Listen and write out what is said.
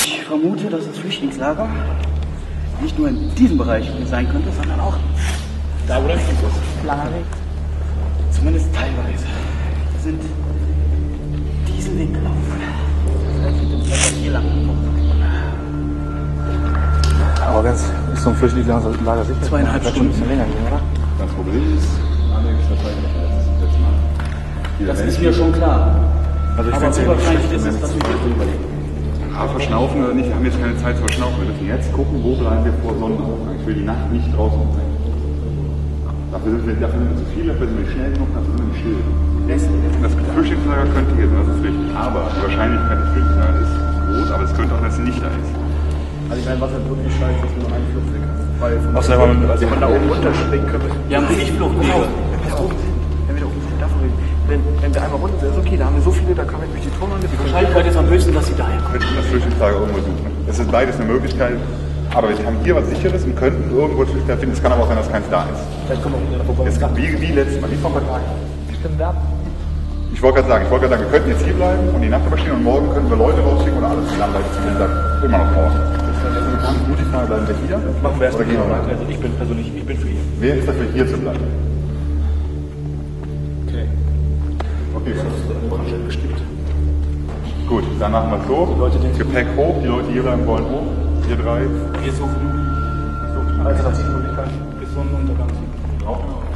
Ich vermute, dass das Flüchtlingslager nicht nur in diesem Bereich sein könnte, sondern auch da, wo der Fuß ist. Langer Weg. Zumindest teilweise. Wir sind diesen Weg gelaufen. Vielleicht mit dem Pferd hier lang. Aber ganz ist so ein Flüchtlingslager sicher? 2,5 Stunden. Ein bisschen länger gehen, oder? Das Problem ist, Alex, das weiß ich nicht, das letzte Mal. Das ist mir schon klar. Also ich Aber finde so es wahrscheinlich ist es, dass wir hier überleben. Verschnaufen oder nicht, wir haben jetzt keine Zeit zu verschnaufen. Wir müssen jetzt gucken, wo bleiben wir vor Sonnenaufgang. Ich will die Nacht nicht draußen sein. Dafür sind wir zu viel, dafür sind wir schnell genug, dafür sind wir nicht still. Das Flüchtlingslager könnte hier sein, das ist richtig. Aber die Wahrscheinlichkeit des Flüchtlingslagers ist groß, aber es könnte auch, dass es nicht da ist. Also ich meine, was halt wirklich scheiße ist, nur ein Fluchtweg. Weil von da oben runterspringen können wir. Wir haben richtig Fluchtwege. Wenn wir da oben davon reden. Wenn wir einmal runter sind, ist okay, da haben wir so viele, da kann man durch die Turnwände. Die Wahrscheinlichkeit ist am höchsten, dass sie daher kommen. Wir könnten das Flüchtlingslager irgendwo suchen. Es ist beides eine Möglichkeit. Aber wir haben hier was Sicheres und könnten irgendwo das Flüchtlingslager finden. Es kann aber auch sein, dass keins da ist. Vielleicht kommen wir auch wieder vorbei. Es gab wie letztes Mal, wie vor ein paar Tagen. Wir können werben. Ich wollte gerade sagen, wir könnten jetzt hier bleiben und die Nacht überstehen und morgen können wir Leute rausschicken oder alles zusammenleiten. Zum Mittag immer noch morgen. Das ist die Frage, bleiben wir hier? Machen wir erst oder gehen wir weiter? Also ich bin für hier. Wer ist dafür, hier zu bleiben? Okay. Okay, Das ist bestimmt. gut, dann machen wir es so. Gepäck hoch, die Leute hier bleiben wollen hoch. Ihr drei. Wir suchen Alternative Möglichkeiten. bis Sonnenuntergang. Brauchen wir